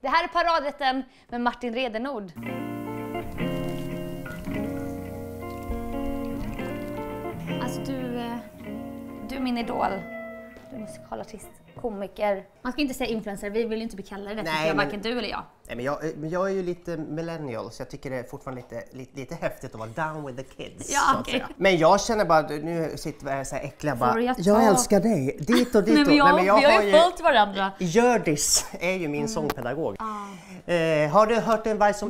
Det här är paradrätten med Martin Redenord. Alltså du är min idol. Du är musikalartist, komiker. Man ska inte säga influencer, vi vill ju inte bli kallade det. Nej, varken du eller jag. Nej, men jag är ju lite millennial, så jag tycker det är fortfarande lite häftigt att vara down with the kids. Ja, så att säga. Men jag känner bara, nu sitter vi så här äckliga bara, jag älskar dig, dit och dit. Nej, men vi har ju följt varandra. Hjördis är ju min sångpedagog. Har du hört en varg som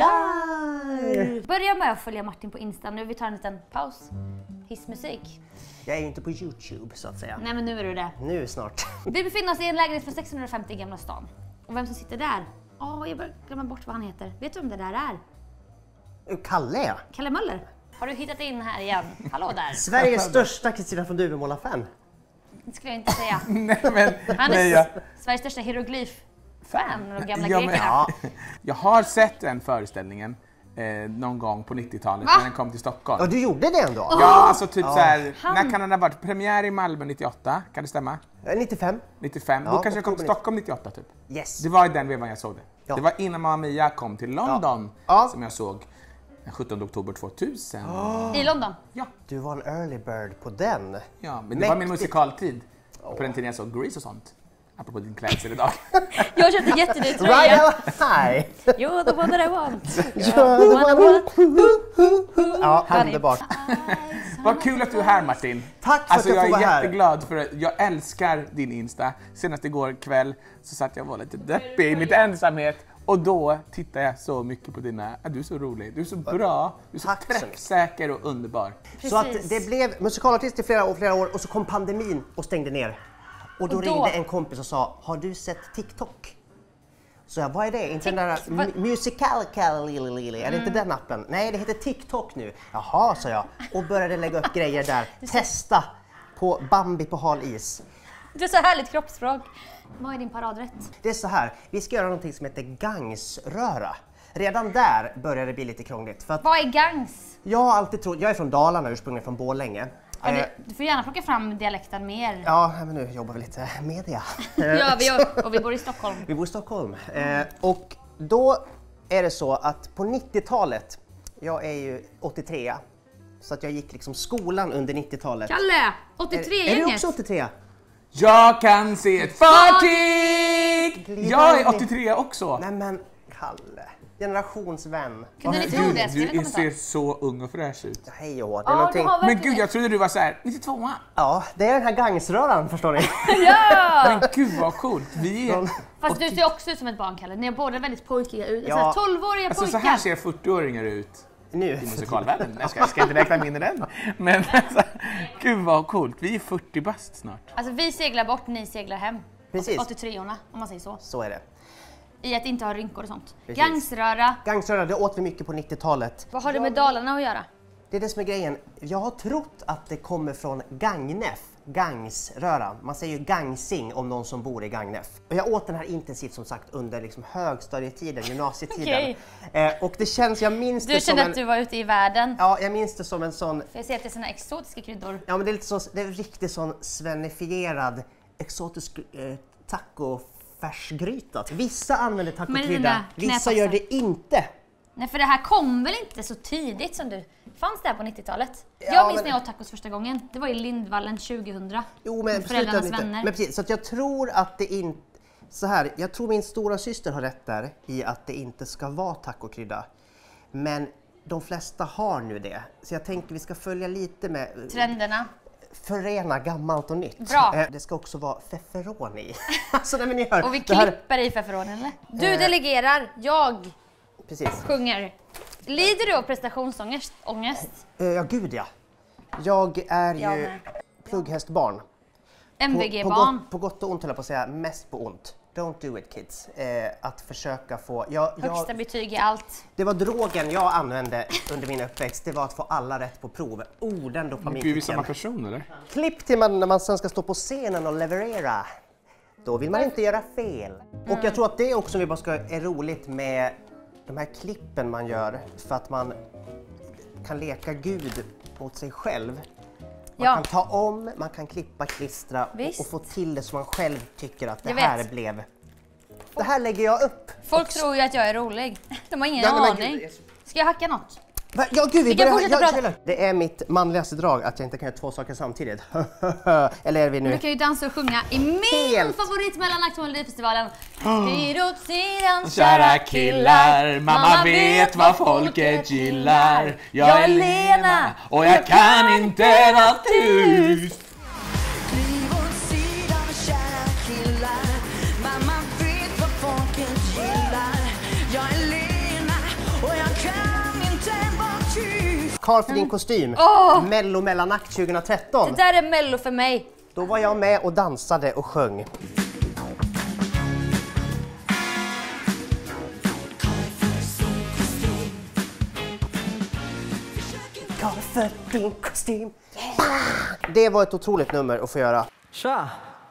ylar? Börja med att följa Martin på Insta nu, vi tar en liten paus. Hissmusik. Jag är ju inte på YouTube så att säga. Nej, men nu är du det. Nu snart. Vi befinner oss i en lägenhet från 650 i Gamla stan. Och vem som sitter där? Jag börjar glömma bort vad han heter. Vet du vem det där är? Kalle? Kalle Möller. Har du hittat in här igen? Hallå där. Sveriges största Kristina von Duvemåla-fan. Det skulle jag inte säga. Han är Sveriges största hieroglyf-fan av gamla grekerna. Jag har sett den föreställningen någon gång på 90-talet när den kom till Stockholm. Ja, du gjorde det ändå? Ja, alltså typ så här. När kan den ha varit? Premiär i Malmö 98, kan det stämma? 95. 95, då kanske jag kom till Stockholm 98 typ. Yes. Det var i den vevan jag såg det. Ja. Det var innan Mamma Mia kom till London som jag såg den 17 oktober 2000. I London? Ja. Du var en early bird på den. Ja, men det var min musikaltid. På den tiden jag såg Grease och sånt. Apropå din klädsel idag. Jag köpte jättedyr tröja. Right. You're the one that I want. You're the one I want. Ja, underbart. Vad kul att du är här, Martin. Tack för att jag får vara här. Jag är jätteglad för att jag älskar din Insta. Senast igår kväll så satt jag och var lite deppig i mitt ensamhet. Och då tittar jag så mycket på dina... Du är så rolig, du är så bra, du är så träffsäker och underbar. Precis. Så att det blev musikalartist i flera år och så kom pandemin och stängde ner. Och då ringde en kompis och sa, har du sett TikTok? Så jag, vad är det? Inte den där Musical.ly, är det inte den appen? Nej, det heter TikTok nu. Jaha, sa jag. Och började lägga upp grejer där. Testa på Bambi på hal is. Du är så härligt kroppsspråk. Vad är din paradrätt? Det är så här, vi ska göra någonting som heter gangsröra. Redan där börjar det bli lite krångligt. För att vad är gangs? Jag har alltid trott, jag är från Dalarna, ursprungligen från Borlänge. Du får gärna plocka fram dialekten mer. Ja, men nu jobbar vi lite media. Ja, och vi bor i Stockholm. Vi bor i Stockholm. Och då är det så att på 90-talet, jag är ju 83, så att jag gick liksom skolan under 90-talet. Kalle, 83-gänget. Är du också 83? Jag kan se ett fartyg! Jag är 83 också. Nej men, Kalle. Generationsvän. Kunde ni tro det? Du ser så ung och fräsch ut. Hej och det är någonting. Men gud, jag trodde du var så här 92. Ja, det är den här gangsröran, förstår ni. Ja! Men gud vad coolt. Fast du ser också ut som ett barn, Kalle. Ni är båda väldigt pojkiga ut. Ja. 12-åriga pojkar. Så här ser 40-åringar ut. Nu. I musikalvärlden. Jag ska inte räkna in i den. Men alltså, gud vad coolt. Vi är 40 bast snart. Alltså vi seglar bort, ni seglar hem. Precis. 83-orna, om man säger så. Så är det. I att inte ha rynkor och sånt. Precis. Gangsröra. Gangsröra, det åt vi mycket på 90-talet. Vad har det med Dalarna att göra? Det är det som är grejen. Jag har trott att det kommer från Gagnef. Gangsröra. Man säger ju gangsing om någon som bor i Gagnef. Och jag åt den här intensivt som sagt under liksom högstadietiden, gymnasietiden. Och det känns, jag minns det som kände att du var ute i världen? Ja, jag minns det som en sån... För jag ser att det är såna exotiska kryddor. Ja, men det är lite så, det är riktigt sån svenifierad exotisk tacofärsgryta. Vissa använder tacokrydda, vissa gör det inte. Nej, för det här kom väl inte så tidigt som du... Fanns det här på 90-talet? Jag minns när jag åt tacos första gången. Det var i Lindvallen 2000. Jo, men föräldrarnas vänner. Men precis, så att jag tror att det inte... Så här, jag tror min stora syster har rätt där i att det inte ska vara tacokrydda. Men de flesta har nu det. Så jag tänker vi ska följa lite med... trenderna. Förena gammalt och nytt. Bra. Det ska också vara feferoni. Alltså, nej, men ni hör, och vi klipper i feferonen, eller? Du delegerar, jag sjunger. Lider du av prestationsångest? Ja, gud ja. Jag är ju plugghästbarn. MVG-barn. På gott och ont, höll jag på att säga, mest på ont. Don't do it, kids. Att försöka få... Högsta betyg i allt. Det var drogen jag använde under min uppväxt. Det var att få alla rätt på prov. Den dopaminkicken. Är vi samma person, eller? Klipp till när man sen ska stå på scenen och leverera. Då vill man inte göra fel. Och jag tror att det också är roligt med de här klippen man gör. För att man kan leka Gud åt sig själv. Man kan ta om, man kan klippa, klistra och få till det som man själv tycker att det här blev. Det här lägger jag upp Folk tror ju att jag är rolig. De har ingen aning. Ska jag hacka något? Ja, gud, det är mitt manligaste drag att jag inte kan göra 2 saker samtidigt. Eller är vi nu? Du kan ju dansa och sjunga i min favorit mellanakt på Melodifestivalen. Styr åt sidan, Kära killar, mamma vet vad folket gillar. Jag är Lena och jag kan inte något hus. Kliv åt sidan, kära killar. Mamma vet vad folket gillar. Jag är Lena och jag kan inte vara tyst. Karl för din kostym. Mello mellanakt 2013. Det där är Mello för mig. Då var jag med och dansade och sjöng. Karl för din kostym. Det var ett otroligt nummer att få göra. Tja!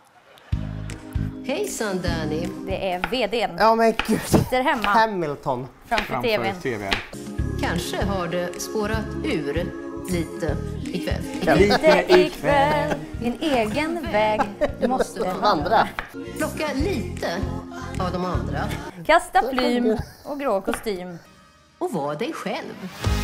Hejsan Danny. Det är vdn. Ja men gud. Sitter hemma Hamilton. framför tvn. Kanske har det spårat ur lite ikväll. Lite ikväll, din egen väg. Du måste vandra. Plocka lite av de andra Kasta plym och grå kostym. och var dig själv.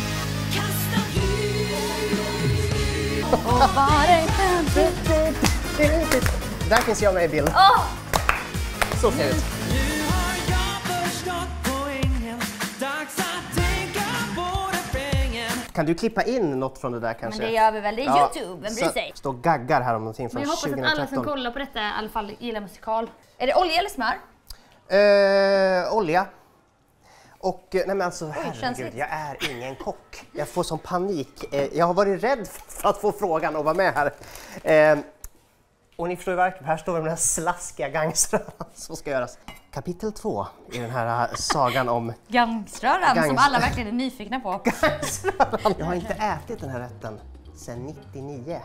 Och var dig själv. Där finns jag med i bild. Så ser det ut. Nu har jag förstått poängen. Dags att tänka på refrängen. Kan du klippa in något från det där kanske? Men det gör vi väl, det är YouTube, vem bryr sig? Stå gaggar här om någonting från Men jag hoppas 2013. att alla som kollar på detta i alla fall gillar musikal. Är det olja eller smör? Olja. Och nej men alltså herregud, känsligt. jag är ingen kock. Jag får sån panik. Jag har varit rädd för att få frågan och vara med här. Och ni förstår ju varken, här står vi med den här slaskiga gangströran som ska göras. Kapitel 2 i den här sagan om Gangströran som alla verkligen är nyfikna på. gangströran. Jag har inte ätit den här rätten sedan 99.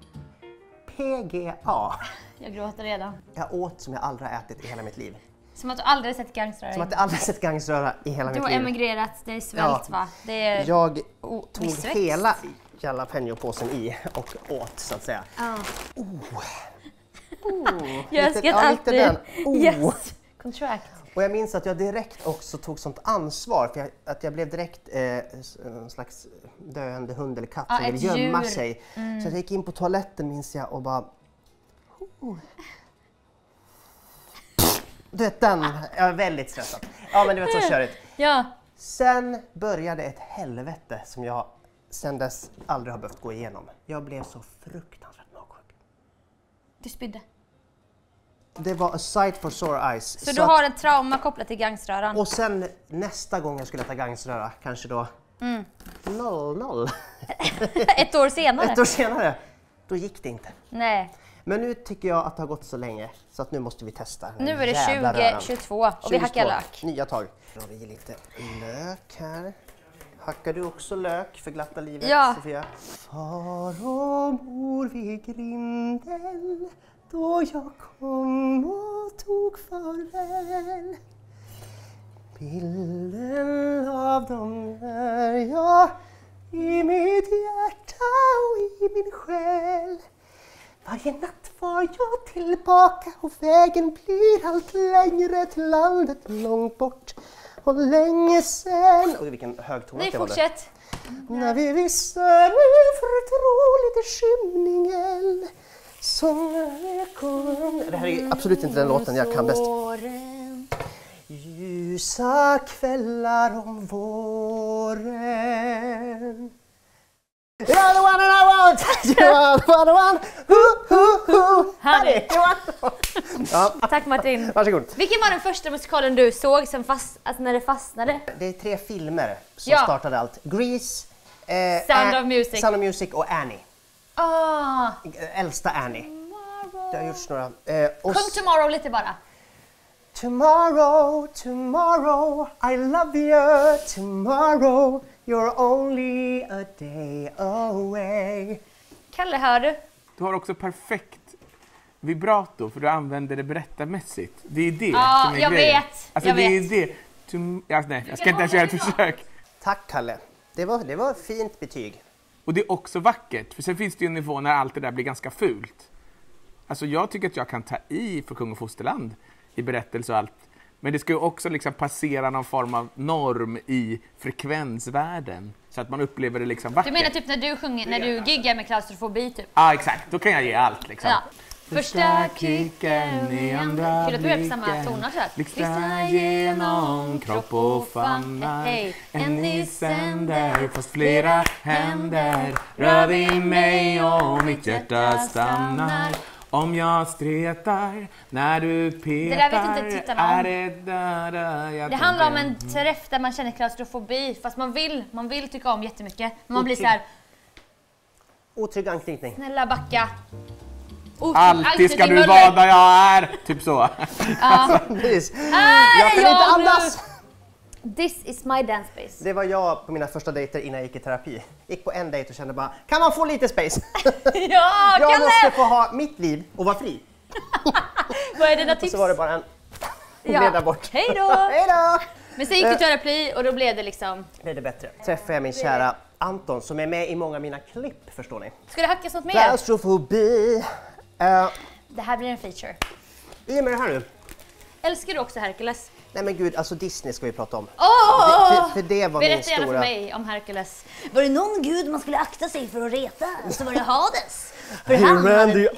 PGA. Jag gråter redan. Jag åt som jag aldrig har ätit i hela mitt liv. Som att du aldrig sett gangströra. Som att jag aldrig har sett gangströra i hela Du mitt har liv. emigrerat, det är svält va? Det är... Jag tog missväxt. hela jalapeno-påsen i och åt så att säga. Jag skrev ja, lite den. alltid yes, contract. Och jag minns att jag direkt också tog sånt ansvar för att jag blev direkt en slags döende hund eller katt som ville gömma sig. Så jag gick in på toaletten minns jag och bara... Du vet den, jag är väldigt stressad. Ja men du vet så körigt. Ja. Sen började ett helvete som jag sen dess aldrig har behövt gå igenom. Jag blev så fruktansvärt magsjuk. Du spydde. Det var a sight for sore eyes. Så du har en trauma kopplat till gangströran? Och sen nästa gång jag skulle äta gangströra, kanske då 00. Ett år senare? Ett år senare, då gick det inte. Nej. Men nu tycker jag att det har gått så länge så att nu måste vi testa. Nu är det 2022 och vi hackar lök. Nya tag. Då har vi lite lök här. Hackar du också lök för glatta livet, ja. Sofia? Far och mor vid grinden då jag kom och tog farväl. Bilden av dem är jag i mitt hjärta och i min själ. Varje natt var jag tillbaka och vägen blir allt längre till landet långt bort och länge sen. Och vilken hög ton Nej, det var. fortsätt. När vi visste förtroligt i skymningen som det här är absolut inte den låten jag kan bäst. Ljusa kvällar om våren. You're the one and I want, you're the one, honey. Ja. Tack Martin. Varsågod. Vilken var den första musikalen du såg som alltså när det fastnade? Det är 3 filmer som startade allt. Grease, Sound of Music och Annie. Äldsta Annie. Det har gjorts några. Sjung Tomorrow lite bara. Tomorrow, tomorrow, I love you. Tomorrow, you're only a day away. Kalle, hör du? Du har också perfekt vibrato för du använder det berättarmässigt. Det är det Ja, som är jag grejen. vet. Alltså jag det vet. är det. Nej, jag ska inte ens göra ett försök. Tack Kalle. Det var ett fint betyg. Och det är också vackert. För sen finns det ju en nivå när allt det där blir ganska fult. Alltså jag tycker att jag kan ta i för Kung och Fosterland i berättelse och allt. Men det ska ju också liksom passera någon form av norm i frekvensvärlden. Så att man upplever det liksom vackert. Du menar typ när du sjunger, när du giggar med klaustrofobi typ? Ja, exakt. Då kan jag ge allt liksom. Ja. Första kicken i andra Kul att du är på samma toner så här. Blixtrar genom kropp och famnar. En i sänder fast flera händer rör vid mig och mitt hjärta stannar. Om jag stretar när du petar. Det där vet inte tittarna om. Det handlar om en träff där man känner klaustrofobi. Fast man vill tycka om jättemycket. Men man blir så här. Otrygg anknytning. Snälla backa. Alltid ska du vara där jag är. Typ så. Ja. Precis. Jag kan inte andas. This is my dance space. Det var jag på mina första dejter innan jag gick i terapi. Gick på en dejt och kände bara, kan man få lite space? Ja, jag Kalle! måste få ha mitt liv och vara fri. Vad är dina Och tips? så var det bara en... Hon gled där bort. Hej då! Hej då! Men sen gick du terapi och då blev det liksom... Blev det bättre. Träffade jag min kära Anton som är med i många av mina klipp, förstår ni. Ska det hackas något mer? Klaustrofobi. Det här blir en feature. I och med det här nu. Älskar du också Hercules? Nej men gud, alltså Disney ska vi prata om. För det var berätta min gärna stora... för mig om Hercules. Var det någon gud man skulle akta sig för att reta så var det Hades. För Here and the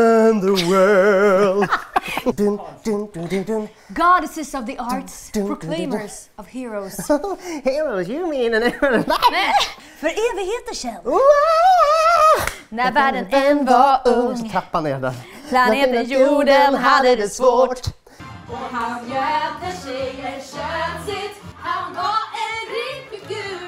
underworld. Dun, dun, dun, dun, dun. Goddesses of the arts, proclaimers of heroes. Heroes, you mean an För evigheter sedan, Wow! när världen än var Så ung, trappan ner där. planeten jorden hade det svårt. Och han göpte tjejer könsigt. Han var en rik figur.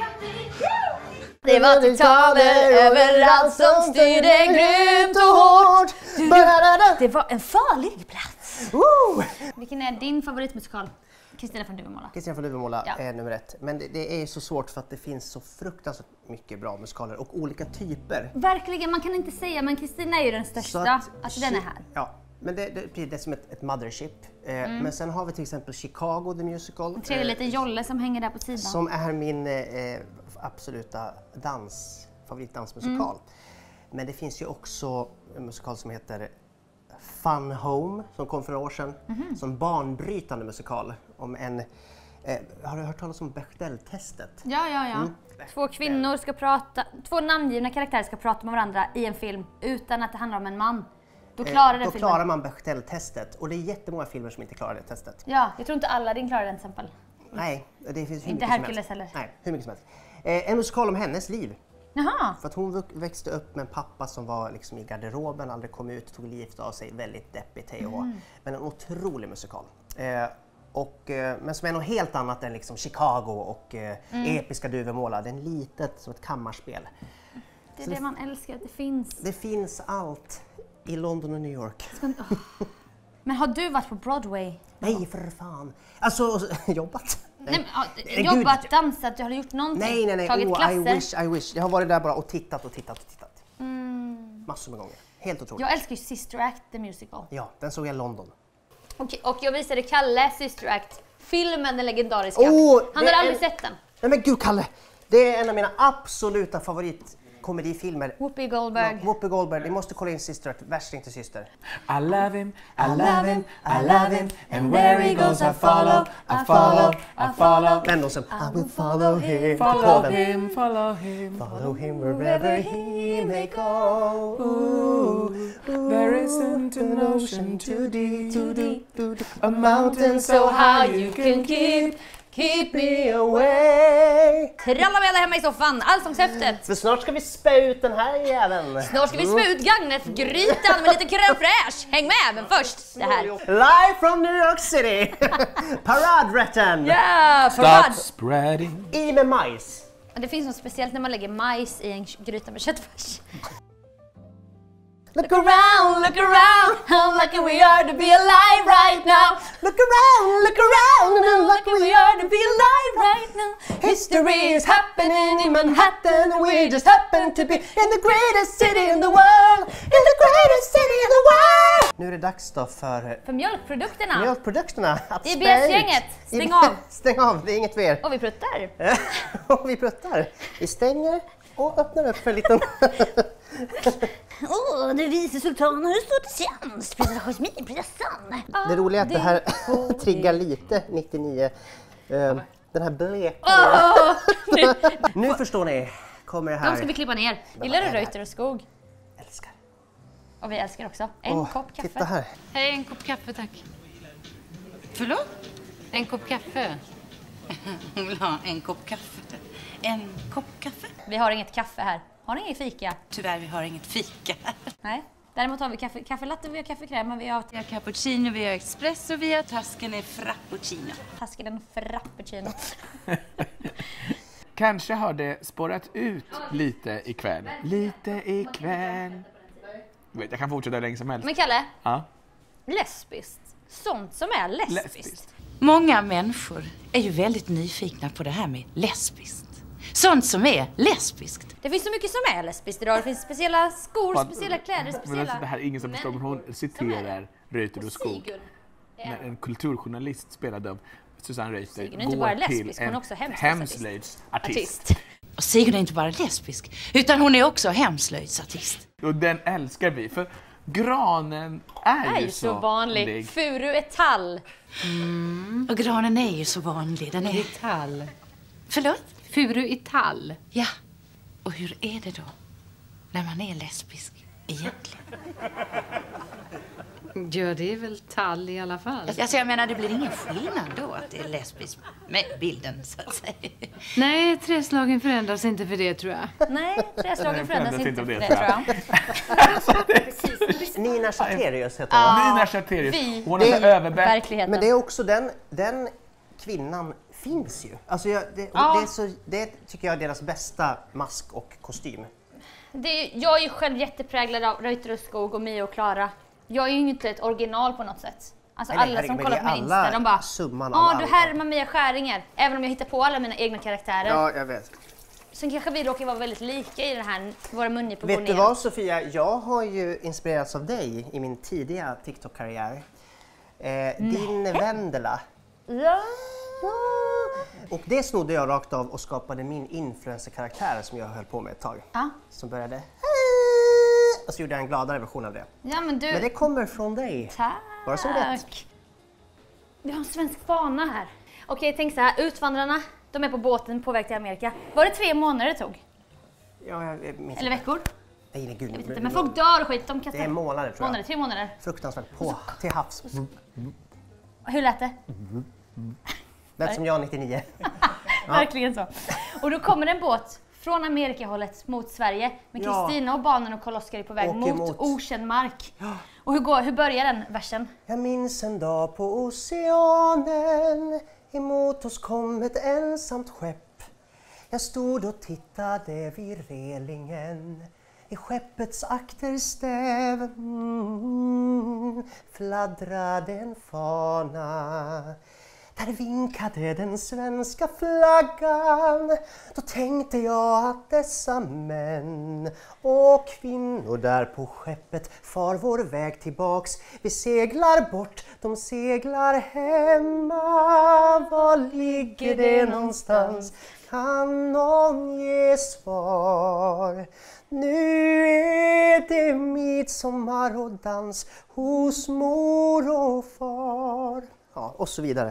Det var titaner överallt som styrde grymt och hårt. Det var en farlig plats. Vilken är din favoritmusikal? Kristina från Duvemåla. Kristina från Duvemåla Ja. är nummer 1. Men det är så svårt för att det finns så fruktansvärt mycket bra musikaler och olika typer. Verkligen, man kan inte säga, men Kristina är ju den största. Alltså den är här. Ja, men det är som ett mothership. Men sen har vi till exempel Chicago the Musical. En trevlig liten jolle som hänger där på sidan. Som är min absoluta favoritdansmusikal. Men det finns ju också en musikal som heter Fun Home som kom för några år sedan. Som banbrytande musikal om en... har du hört talas om Bechdel-testet? Ja. Två kvinnor ska prata, två namngivna karaktärer ska prata med varandra i en film utan att det handlar om en man. Då klarar den Då filmen. klarar man Bechdel-testet och det är jättemånga filmer som inte klarar det testet. Ja, jag tror inte Aladdin klarar den till exempel. Nej, det finns hur Inte mycket Hercules som helst. heller. Nej, hur mycket som helst. En musikal om hennes liv. Jaha. För att hon växte upp med en pappa som var liksom i garderoben, aldrig kom ut, tog livet av sig, väldigt deppigt hej och hå. Men en otrolig musikal. Men som är något helt annat än liksom Chicago och episka Duvemåla. Det är litet som ett kammarspel. Det är det man älskar, att det finns. Det finns allt i London och New York. Men har du varit på Broadway? Nej, för fan. Alltså, jobbat. Nej, men, jobbat, dansat, du har gjort någonting? Nej. Tagit klasser? I wish. Jag har varit där bara och tittat. Massor med gånger. Helt otroligt. Jag älskar ju Sister Act, the musical. Ja, den såg jag i London. Och jag visade Kalle Sister Act, filmen, den legendariska. Han har aldrig sett den. Nej men gud Kalle, det är en av mina absoluta favoritkomedifilmer. Whoopi Goldberg. Ja, Whoopi Goldberg, vi måste kolla in Sister Act, värsting till syster. I love him, I love him, I love him. And where he goes I follow, I follow, I follow. Men och sen I will follow him. Follow him, follow him. Follow him wherever he may go. There isn't an ocean too deep, A mountain So how you can keep me away. Tralla med hemma i soffan, allsångshäftet. För snart ska vi spä ut den här jäveln. Snart ska vi spä ut Gagnef-grytan med lite crème fraîche. Häng med, men först det här. Live from New York City. Paradrätten. Ja, start parad. spreading. I med majs. Det finns något speciellt när man lägger majs i en gryta med köttfärs. Look around, how lucky we are to be alive right now. look around, and look We are to be alive right now. History is happening in Manhattan and we just happen to be in the greatest city in the world. In the greatest city in the world. Nu är det dags då för mjölkprodukterna. mjölkprodukterna att Det är spä ut. BS-gänget. Stäng av. Stäng av, det är inget för er. Och vi pruttar. Och vi pruttar. Vi stänger och öppnar upp för en liten... Du vice sultan, har du stått till tjänst? Prinsessa Jasminprinsessan. Det roliga är att det här triggar lite 99. Den här bleka. Nu förstår ni. Kommer det här. De ska vi klippa ner. Gillar du Reuter och Skog? Älskar. Och vi älskar också. En kopp kaffe. Titta här. Hej, en kopp kaffe tack. Förlåt? En kopp kaffe? Hon vill ha en kopp kaffe. En kopp kaffe? Vi har inget kaffe här. Har ni inget fika? Tyvärr, vi har inget fika. Nej. Däremot har vi kaffelatte, vi har kaffekräm, vi har cappuccino, vi har espresso, vi har tasken är frappuccino. tasken en frappuccino. Kanske har det spårat ut lite ikväll. Lite ikväll. Jag kan fortsätta länge som helst. Men Kalle, Ja. lesbiskt. Sånt som är lesbiskt. Många människor är ju väldigt nyfikna på det här med lesbiskt. Sånt som är lesbiskt. Det finns så mycket som är lesbiskt idag. Det finns speciella skor, speciella kläder, Men speciella... alltså, det här är ingen som förstår, men hon citerar Reuter och Skog. Sigurd. När en kulturjournalist spelade av Susanne Reuter Sigurd är inte bara lesbisk, hon är också hemslöjdsartist. Och Sigurd är inte bara lesbisk, utan hon är också hemslöjdsartist. Och den älskar vi, för granen är ju så vanlig. Furu är tall. Och granen är ju så vanlig. Den är Tall. Förlåt? Furu i tall. Ja. Och hur är det då när man är lesbisk egentligen? Ja, det är väl tall i alla fall. Alltså jag menar, det blir ingen skillnad då att det är lesbisk med bilden så att säga. Nej, träslagen förändras inte för det tror jag. Nej, träslagen förändras inte för det, tror jag. Nina Chaterius heter hon. Nina Chaterius. Hon Det är är överbett. Verkligheten. Men det är också den kvinnan finns ju. Alltså det tycker jag är deras bästa mask och kostym. Jag är ju själv jättepräglad av Reuter och Skog och Mia och Klara. Jag är ju inte ett original på något sätt. Alltså Nej, alla som men kollar det på är min Insta, de bara summan av du allt. härmar Mia Skäringer. Även om jag hittar på alla mina egna karaktärer. Ja, jag vet. Sen kanske vi råkar vara väldigt lika i den här, våra mungiper Vet du vad Sofia, jag har ju inspirerats av dig i min tidiga TikTok-karriär. Din Vendela. Ja. Och det snodde jag rakt av och skapade min influencer-karaktär som jag höll på med ett tag. Ja. Som började och så gjorde jag en gladare version av det. Ja, men du... Men det kommer från dig. Tack. Bara så rätt. Vi har en svensk fana här. Okej, tänk så här. Utvandrarna, de är på båten på väg till Amerika. Var det 3 månader det tog? Ja, jag minns Eller veckor? Nej, gud. Jag vet inte, men folk dör och skit. De kastar... Det är månader tror jag. 3 månader. Fruktansvärt. På, till havs. Hur lät det? Lät som jag 99. Verkligen så. Och då kommer en båt från Amerikahållet mot Sverige. Men Kristina och barnen och Karl-Oskar är på väg mot okänd mark. Och hur börjar den versen? Jag minns en dag på oceanen. Emot oss kom ett ensamt skepp. Jag stod och tittade vid relingen. I skeppets akterstäv fladdrade en fana. Där vinkade den svenska flaggan. Då tänkte jag att dessa män och kvinnor där på skeppet far vår väg tillbaks. Vi seglar bort, de seglar hemma. Var ligger det någonstans? Kan någon ge svar? Nu är det midsommar och dans hos mor och far. Ja, och så vidare.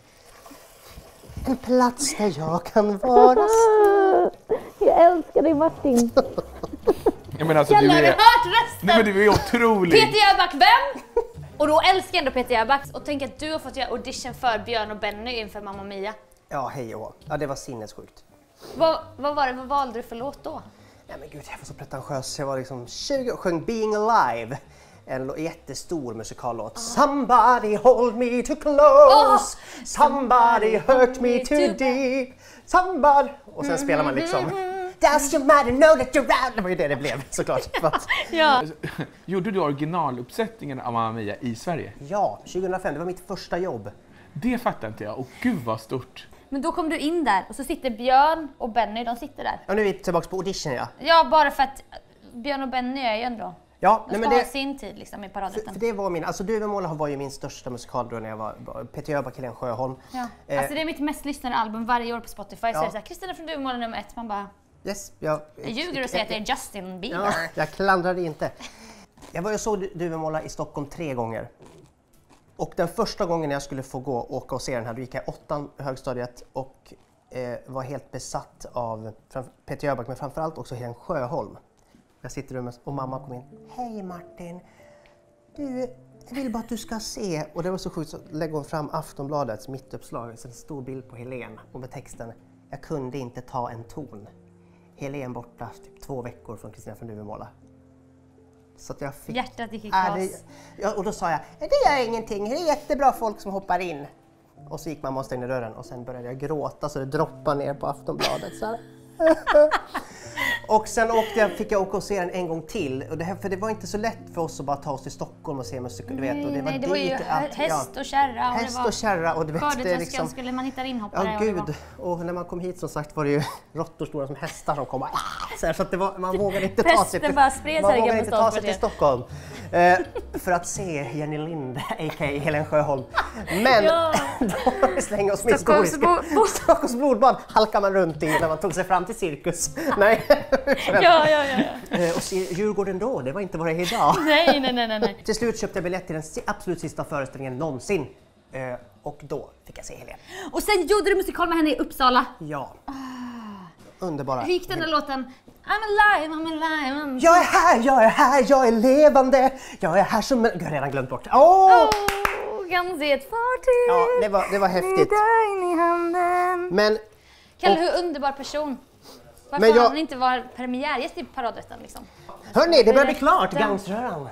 En plats där jag kan vara. Jag älskar dig Martin. Jag menar alltså, Jävlar, har vi hört rösten? Nej, men du är otrolig. Peter Jöback, vem? Och då älskar jag ändå Peter Jöback. Och tänk att du har fått göra audition för Björn och Benny inför Mamma Mia. Ja, hej och ja, det var sinnessjukt. Vad var det? Vad valde du för låt då? Nej men gud, jag var så pretentiös. Jag var liksom 20 och sjöng Being Alive. En jättestor musikallåt. Somebody hold me too close. Somebody hurt me too deep. Somebody... Och sen spelar man liksom... Does your matter know that you're out? Det var ju det blev såklart. Ja. Gjorde du originaluppsättningen av Mamma Mia i Sverige? Ja, 2005. Det var mitt första jobb. Det fattar inte jag. Och gud vad stort. Men då kom du in där och så sitter Björn och Benny, de sitter där. Ja, nu är vi tillbaka på audition, ja. Ja, bara för att Björn och Benny är ju ändå... Ja, de ska ha sin tid liksom i paradrätten. För det var min, alltså Duvemåla var ju min största musikal då när jag var Peter Jöback, Helene Sjöholm. Ja. Alltså det är mitt mest lyssnade album varje år på Spotify. Så är det såhär, Kristina från Duvemåla nummer 1. Man bara, Yes, Jag ljuger och säger att det är Justin Bieber. Ja, jag klandrar det inte. Jag var och såg Duvemåla i Stockholm 3 gånger. Och den första gången jag skulle få åka och se den här, då gick jag 8 högstadiet och var helt besatt av Peter Jöback, men framförallt också Helen Sjöholm. Jag sitter i rummet och mamma kom in. Hej Martin, jag vill bara att du ska se. Och det var så sjukt, så lägger hon fram Aftonbladets mittuppslag, så en stor bild på Helen och med texten: jag kunde inte ta en ton. Helen borta typ 2 veckor från Kristina från Duvemåla. Så att jag fick... Hjärtat gick i kras. Och då sa jag, det gör ingenting, det är jättebra folk som hoppar in. Och så gick mamma och stängde dörren och sen började jag gråta så det droppade ner på Aftonbladet. Så här. Och sen fick jag åka och se den en gång till. Och för det var inte så lätt för oss att bara ta oss till Stockholm och se musik. Du vet, och det var ju häst och kärra. Häst och kärra. Och du vet, det liksom, skulle man hitta inhoppare. Ja, gud. Och när man kom hit som sagt var det ju råttor stora som hästar som kom. Så att det var, man vågade inte ta sig till Stockholm. För att se Jenny Lind, a.k.a. Helen Sjöholm. Men då slänger oss med Stockholms blodbad halkar man runt i när man tog sig fram till cirkus. Nej. Och se Djurgården då, det var inte vad det är idag. Nej. Till slut köpte jag biljett till den absolut sista föreställningen någonsin. Och då fick jag se Helen. Och sen gjorde du musikal med henne i Uppsala. Ja. Underbara. Hur gick den där låten? I'm alive. Jag är här, jag är levande. Jag är här som... Jag har redan glömt bort. Kan se ett fartyg. Ja, det var häftigt. Men... Kalle, hur underbar person. Varför har han inte varit premiärgäst i Paradrätten liksom? Hörrni, det börjar bli klart. Gangsröran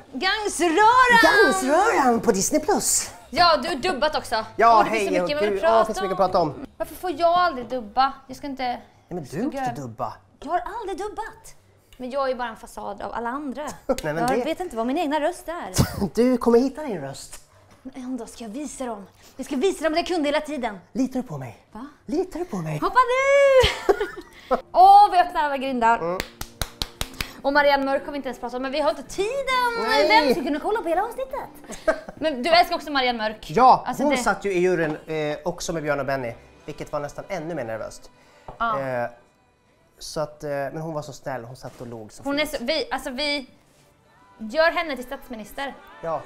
på Disney+. Ja, du har dubbat också. Ja, det finns så mycket att prata det finns så mycket att prata om. Varför får jag aldrig dubba? Jag ska inte... Nej, men du måste dubba. Jag har aldrig dubbat. Men jag är bara en fasad av alla andra. Nej, jag vet inte vad min egna röst är. Du kommer hitta din röst. En dag ska jag visa dem. Jag ska visa dem att jag kunde hela tiden. Litar du på mig? Va? Litar du på mig? Hoppa nu! Vi öppnar alla grindar. Och Marianne Mörk har vi inte ens pratat om, men vi har inte tiden. Nej. Vem ska kunna kolla på hela avsnittet? Men du älskar också Marianne Mörk. Ja, alltså hon satt ju i juryn också med Björn och Benny, vilket var nästan ännu mer nervöst. Så att, men hon var så snäll, hon satt och låg så hon fint. Vi gör henne till statsminister. Ja.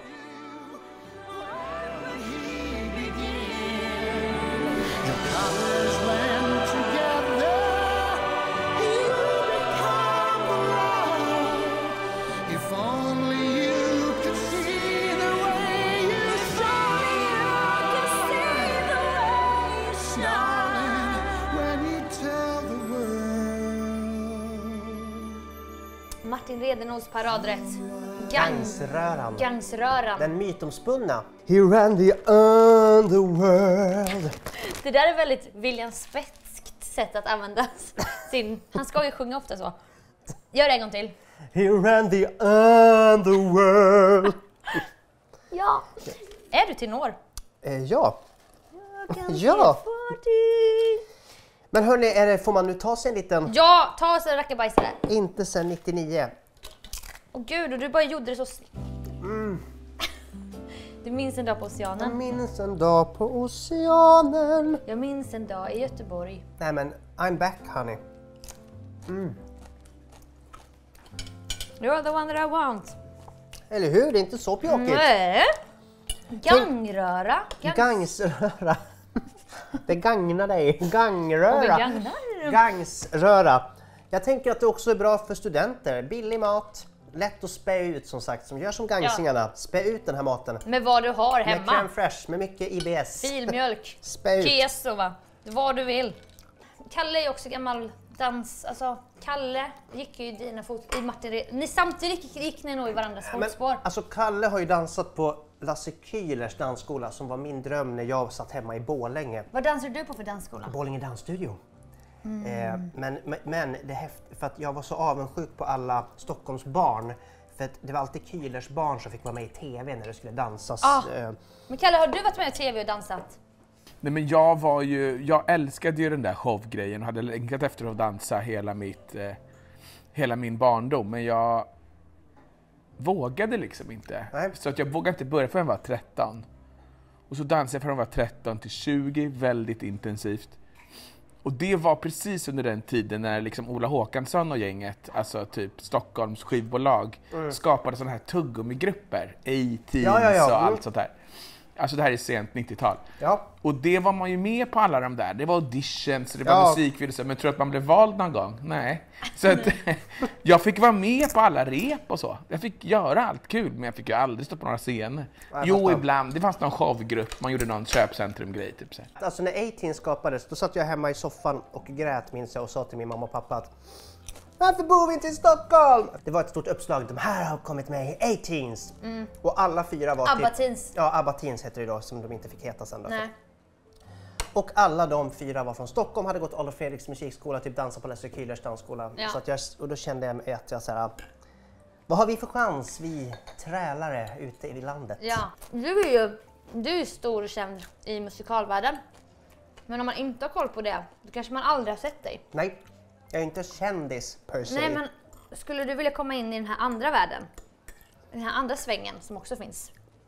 Martin Redenås paradrätt. Gangsröran. Den mytomspunna. He ran the underworld. Det där är väldigt William Spetskt sätt att använda sin... Han ska ju sjunga ofta så. Gör det en gång till. He ran the underworld. Ja. Är du tenor? Ja. Ja. Men hörni, får man nu ta sig en liten... Ja, ta oss en rackabajsare. Inte sen 99. Åh gud, och du bara gjorde det så snyggt. Du minns en dag på oceanen. Jag minns en dag på oceanen. Jag minns en dag i Göteborg. Nej men, I'm back honey. You're the one that I want. Eller hur? Det är inte så pjåkigt. Nej. Gangröra. Gangsröra. Det gagnar dig. Gangröra. Och Gangsröra. Jag tänker att det också är bra för studenter. Billig mat. Lätt att spä ut som sagt. Som gör som gangsingarna. Spä ut den här maten. Med vad du har hemma. Med crème fraîche. Med mycket IBS. Filmjölk. Spä ut. Keso va. Vad du vill. Kalle är också gammal dans. Alltså Kalle gick ju i dina fot. I Martin. Ni samtidigt gick ni nog i varandras fotspår. Men, alltså Kalle har ju dansat på Lasse Kühlers dansskola som var min dröm när jag satt hemma i Borlänge. Vad dansar du på för dansskola? Borlänge dansstudio. Men det häftigt för att jag var så avundsjuk på alla Stockholms barn. För att det var alltid Kühlers barn som fick vara med i tv när det skulle dansas. Men Kalle, har du varit med i tv och dansat? Nej men jag älskade ju den där showgrejen och hade längtat efter att dansa hela min barndom. Men jag vågade liksom inte. Nej. Så att jag vågade inte börja förrän jag var 13. Och så dansade jag från jag var 13 till 20 väldigt intensivt. Och det var precis under den tiden när liksom Ola Håkansson och gänget, alltså typ Stockholms skivbolag, skapade sådana här tuggummigrupper, A-Teens och allt sånt där. Alltså det här är sent 90-tal. Ja. Och det var man ju med på alla de där. Det var auditions, det var musikvideor, men tror att man blev vald någon gång? Nej. Så att, jag fick vara med på alla rep och så. Jag fick göra allt kul, men jag fick ju aldrig stå på några scener. Jo, ibland. Det fanns någon showgrupp, man gjorde någon köpcentrum-grej typ så. Alltså när A-Teens skapades, då satt jag hemma i soffan och grät, minns jag, och sa till min mamma och pappa att varför bor vi inte i Stockholm? Det var ett stort uppslag. De här har kommit med i A-Teens. Och alla 4 var ABBA-Teens. Ja, ABBA-Teens heter det då, som de inte fick heta sen. Nej. Och alla de 4 var från Stockholm, hade gått Adolf Fredriks musikskola, typ dansa på Lester Kühlers dansskola. Ja. Så att och då kände jag att jag så här, vad har vi för chans, vi trälare ute i landet? Ja, du är stor och känd i musikalvärlden. Men om man inte har koll på det, då kanske man aldrig har sett dig. Nej, jag är inte kändis per se. Nej, men skulle du vilja komma in i den här andra världen? Den här andra svängen som också finns?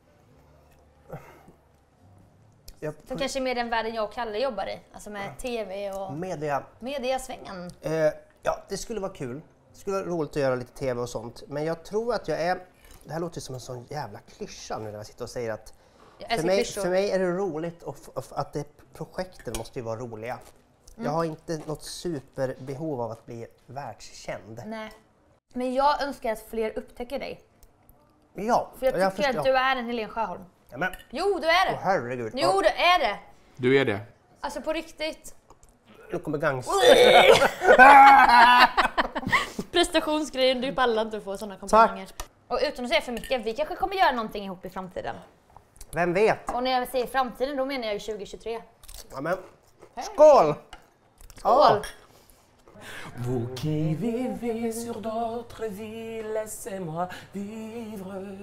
För kanske mer den världen jag och Kalle jobbar i. Alltså med tv och mediasvängen. Ja, det skulle vara kul. Det skulle vara roligt att göra lite tv och sånt. Men jag tror att jag är... Det här låter som en sån jävla klyscha nu när jag sitter och säger att... För mig är det roligt att projekten måste ju vara roliga. Jag har inte något superbehov av att bli världskänd. Nej. Men jag önskar att fler upptäcker dig. Ja. För jag tycker att du är en Helen Sjöholm. Ja, men... Jo, du är det. Herregud. Jo, du är det. Du är det. Alltså på riktigt. Nu kommer gangs. Prestationsgrejen, du pallar inte att få sådana komplimanger. Och utan att säga för mycket, vi kanske kommer göra någonting ihop i framtiden. Vem vet? Och när jag säger framtiden, då menar jag ju 2023. Ja, men... Skål! Skål! Vous qui vivez sur d'autres villes, laissez-moi vivre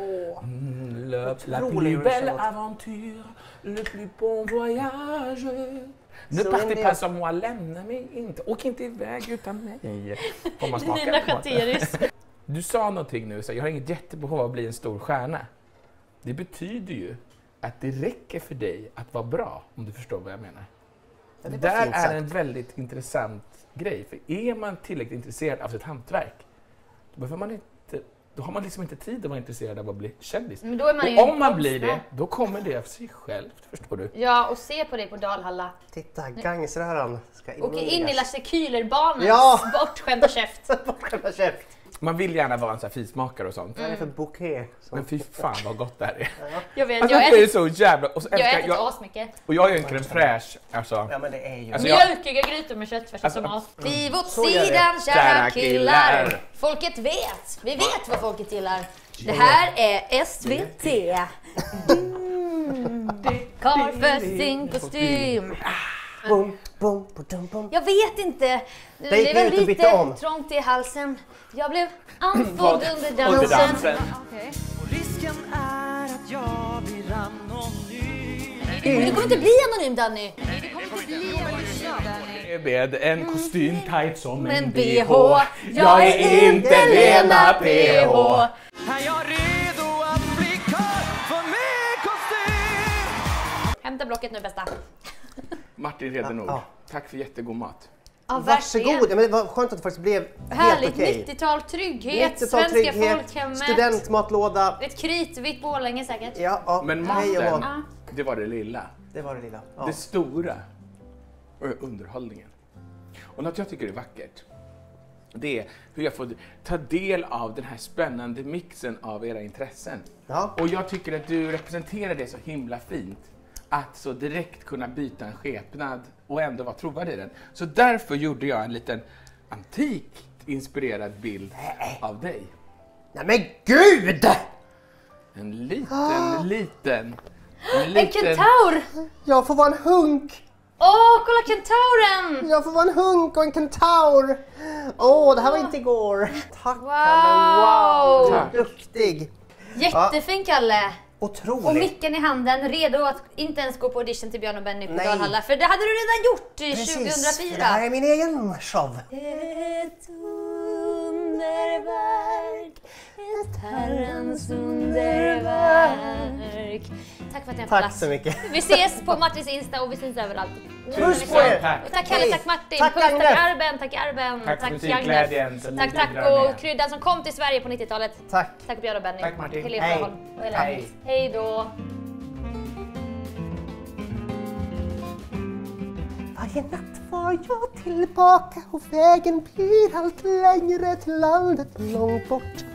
la plus belle aventure, le plus bon voyage. Ne partez pas som moi, lämna mig inte. Åk inte iväg utan mig. Får man smaka på det? Du sa någonting nu, så jag har inget jättebehov av att bli en stor stjärna. Det betyder ju att det räcker för dig att vara bra, om du förstår vad jag menar. Det där är en väldigt intressant grej. För är man tillräckligt intresserad av sitt hantverk, då har man liksom inte tid att vara intresserad av att bli kändis. Men då är man och om man blir det, då kommer det av sig självt, förstår du? Ja, och se på dig på Dalhalla. Titta, gangsröran ska Åker in i Lasse Kühler-banans bortskämda käft. Bortskämda käft. Man vill gärna vara en sån här finsmakare och sånt. Vad är det för bouquet? Men fy fan vad gott det här är. Jag vet, alltså, det är så jävla... Och så jag äter asmycket. Och jag är en crème fraîche, alltså. Ja, men det är ju... Alltså, mjölkiga grytor med köttfärs och tomat. Liv åt sidan, kära killar. Folket vet. Vi vet vad folket gillar. Det här är SVT. Karl för sin kostym. Bum, bum, bum, bum. Jag vet inte. Det var lite trångt i halsen. Jag blev andfådd under dansen. Okay. Och risken är att jag blir anonym. Men du kommer inte bli anonym, Danny. Du kommer inte bli anonym. Med en kostym tight som en BH. Jag är inte Lena PH. Är jag redo att bli karl för min kostym? Hämta blocket nu, bästa. Martin redan nog. Tack för jättegod mat. Ja, varsågod. Men det var skönt att det faktiskt blev härligt, helt okej. 90-tal trygghet, svenska folkhemmet. Studentmatlåda. Ett kritvitt Borlänge säkert. Ja, men maten, det var det lilla. Det var det lilla. Ja. Det stora är underhållningen. Och något jag tycker är vackert, det är hur jag får ta del av den här spännande mixen av era intressen. Ja. Och jag tycker att du representerar det så himla fint. Att så direkt kunna byta en skepnad och ändå vara trovärdig i den. Så därför gjorde jag en liten antikt inspirerad bild av dig. Nej men gud! En liten... En kentaur! Jag får vara en hunk! Kolla kentauren! Jag får vara en hunk och en kentaur! Det här var inte igår. Tack, wow. Kalle, wow! Duktig! Jättefin, Kalle! Otroligt. Och micken i handen, redo att inte ens gå på audition till Björn och Benny på Dalhalla. För det hade du redan gjort 2004. Det här är min egen show. Ett underverk. Ett Herrens underverk. Tack för att jag får Tack plats. så mycket. Vi ses på Martins Insta och vi syns överallt. Puss på er! Tack. Tack Kalle, tack Martin, Tack, puss, Agnef. tack Arben, tack Arben, Tack musikglädjen som tack ni tack bidrar och med. kryddan som kom till Sverige på 90-talet. Tack. Tack Björn och Benny. Tack, Martin. Helene Hej. Sjöholm och hela Hej. landet. Hej då. Varje natt var jag tillbaka och vägen blir allt längre till landet långt bort.